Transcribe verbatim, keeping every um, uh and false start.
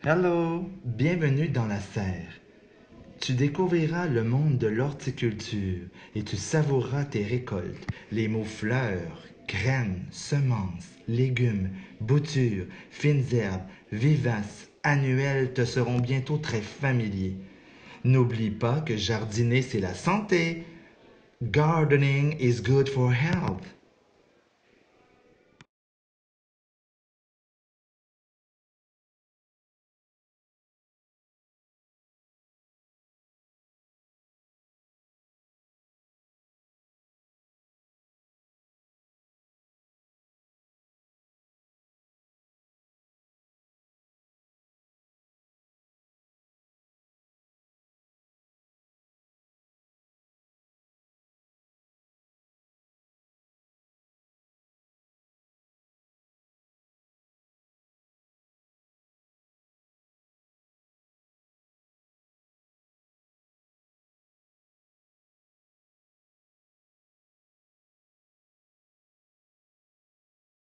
Hello, bienvenue dans la serre. Tu découvriras le monde de l'horticulture et tu savoureras tes récoltes, les mots fleurs, graines, semences, légumes, boutures, fines herbes, vivaces, annuelles te seront bientôt très familiers. N'oublie pas que jardiner c'est la santé. Gardening is good for health.